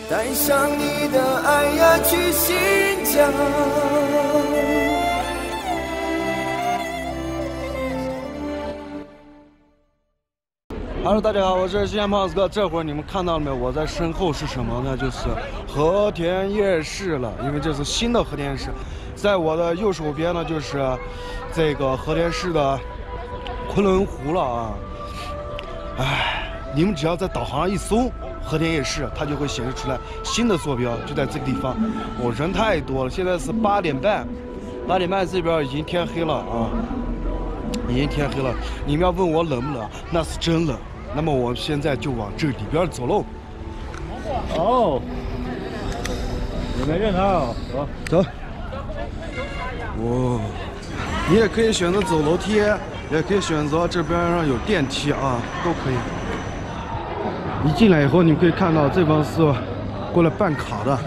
带上你的爱呀去新疆。 Hello， 大家好，我是西安胖子哥。这会儿你们看到了没有？我在身后是什么呢？就是和田夜市了，因为这是新的和田夜市。在我的右手边呢，就是这个和田市的昆仑湖了啊。哎，你们只要在导航上一搜和田夜市，它就会显示出来新的坐标，就在这个地方。人太多了，现在是8点半，8点半这边已经天黑了啊，已经天黑了。你们要问我冷不冷？那是真冷。那么我现在就往这里边走喽。 哦，你没认他，走。 哇，你也可以选择走楼梯，也可以选择这边上有电梯啊，都可以。一进来以后，你们可以看到这帮是过来办卡的，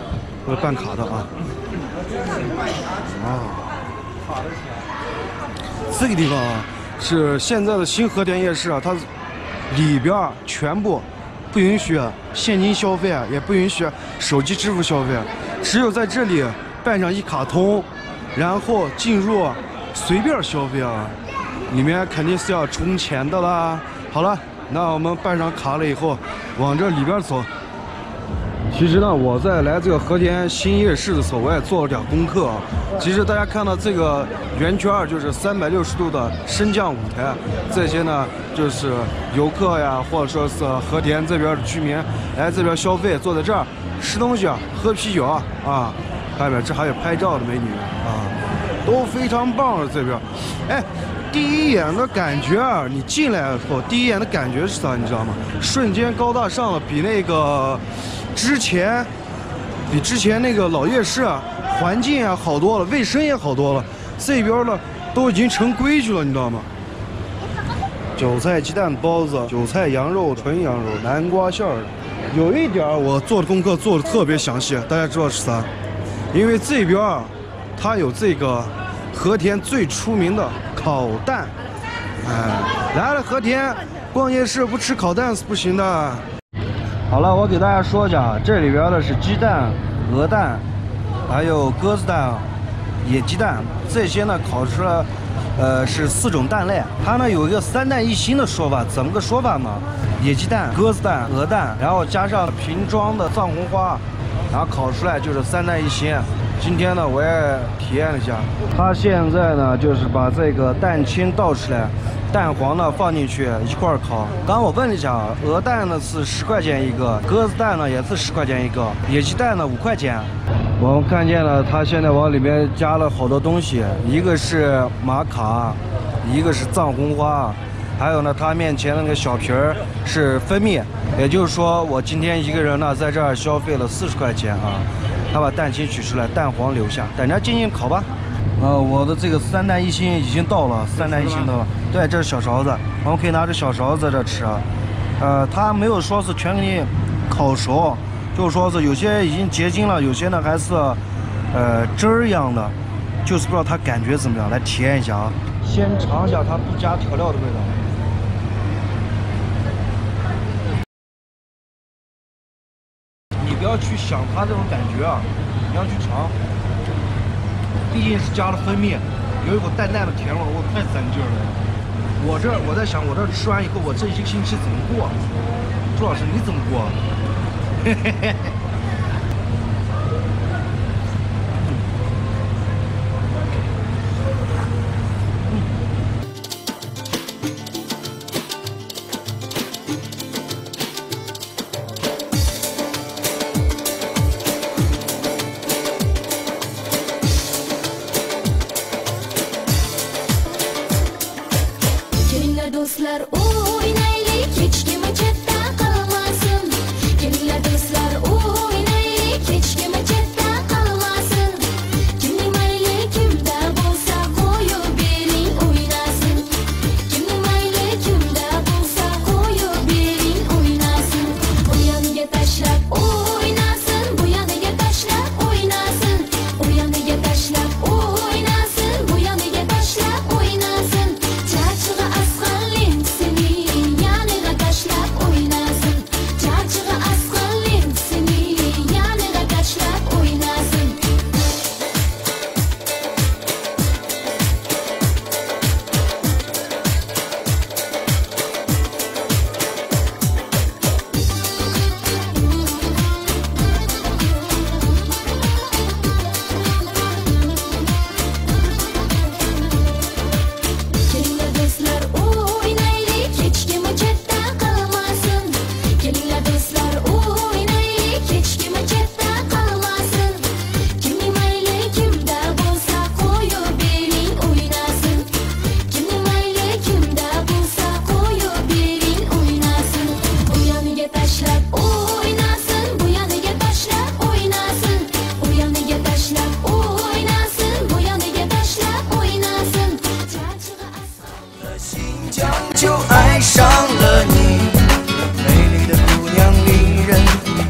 这个地方啊，是现在的新和田夜市啊，它里边全部不允许现金消费，也不允许手机支付消费，只有在这里办上一卡通，然后进入随便消费啊，里面肯定是要充钱的啦。好了，那我们办上卡了以后，往这里边走。其实呢，我在来这个和田新夜市的时候，我也做了点功课啊。其实大家看到这个圆圈，就是360度的升降舞台，这些呢就是游客呀，或者说是和田这边的居民来这边消费，坐在这儿吃东西啊，喝啤酒啊，外面这还有拍照的美女啊，都非常棒了这边。哎，第一眼的感觉啊，你进来以后，第一眼的感觉是啥？你知道吗？瞬间高大上了，比之前那个老夜市啊，环境啊好多了，卫生也好多了。这边呢都已经成规矩了，你知道吗？韭菜鸡蛋包子、韭菜羊肉、纯羊肉、南瓜馅儿。有一点我做的功课做的特别详细，大家知道是啥？因为这边啊，它有这个和田最出名的烤蛋。哎，来了和田逛夜市不吃烤蛋是不行的。好了，我给大家说一下，这里边的是鸡蛋、鹅蛋，还有鸽子蛋、野鸡蛋，这些呢烤出来，是4种蛋类。它呢有一个3蛋1星的说法，怎么个说法呢？野鸡蛋、鸽子蛋、鹅蛋，然后加上瓶装的藏红花，然后烤出来就是3蛋1星。今天呢我也体验了一下，它现在呢就是把这个蛋清倒出来。蛋黄呢放进去一块烤。刚刚我问了一下，鹅蛋呢是10块钱一个，鸽子蛋呢也是10块钱一个，野鸡蛋呢5块钱。我们看见了，它现在往里面加了好多东西，一个是玛卡，一个是藏红花，还有呢，它面前的那个小皮儿是蜂蜜。也就是说，我今天一个人呢在这儿消费了40块钱啊。他把蛋清取出来，蛋黄留下，等着进烤吧。我的这个3蛋1星已经到了，3蛋1星到了。对，这是小勺子，我们可以拿着小勺子在这吃啊。它没有说是全给你烤熟，就是说是有些已经结晶了，有些呢还是汁儿一样的，就是不知道它感觉怎么样，来体验一下啊。先尝一下它不加调料的味道。你不要去想它这种感觉啊，你要去尝。毕竟是加了蜂蜜，有一股淡淡的甜味，我太攒劲了。我在想，我这吃完以后，我这1个星期怎么过？朱老师，你怎么过？嘿嘿嘿。 Do'stlar o'ynaylik, hech kim chetda qolmasin. Kelinglar do'stlar 人。